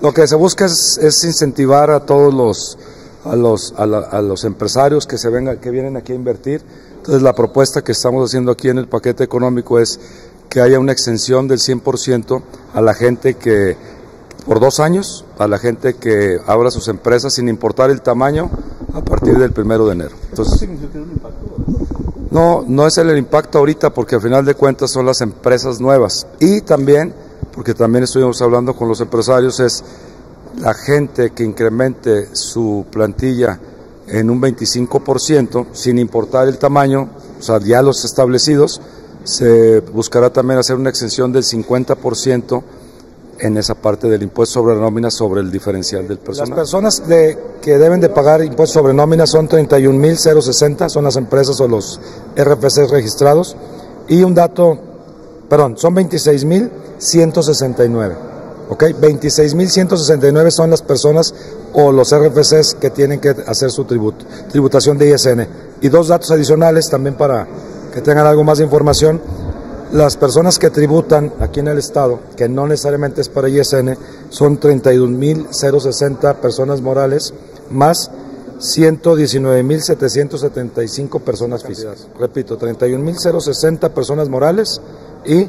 Lo que se busca es incentivar a todos los empresarios que vienen aquí a invertir. Entonces la propuesta que estamos haciendo aquí en el paquete económico es que haya una exención del 100% a la gente que, por 2 años, a la gente que abra sus empresas sin importar el tamaño a partir del 1 de enero. Entonces, no es el impacto ahorita, porque al final de cuentas son las empresas nuevas, y también, porque también estuvimos hablando con los empresarios, es la gente que incremente su plantilla en un 25%, sin importar el tamaño, o sea, ya los establecidos, se buscará también hacer una exención del 50% en esa parte del impuesto sobre nómina sobre el diferencial del personal. Las personas que deben de pagar impuesto sobre nómina son 31,060, son las empresas o los RFCs registrados, y son 26,169, ¿ok? 26,169 son las personas o los RFCs que tienen que hacer su tributación de ISN. Y 2 datos adicionales también para que tengan algo más de información. Las personas que tributan aquí en el estado, que no necesariamente es para ISN, son 31,060 personas morales, más 119,775 personas físicas. Repito, 31,060 personas morales y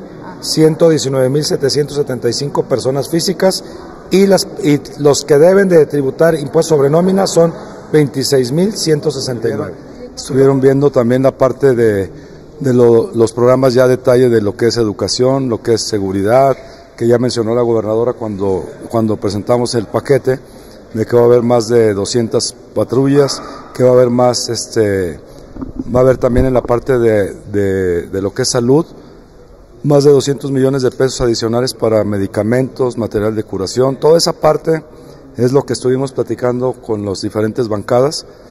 119,775 personas físicas, y los que deben de tributar impuesto sobre nómina son 26,169. Estuvieron viendo también la parte de los programas ya a detalle de lo que es educación, lo que es seguridad, que ya mencionó la gobernadora cuando presentamos el paquete, de que va a haber más de 200 patrullas, que va a haber más, va a haber también en la parte de lo que es salud, más de 200 millones de pesos adicionales para medicamentos, material de curación. Toda esa parte es lo que estuvimos platicando con las diferentes bancadas.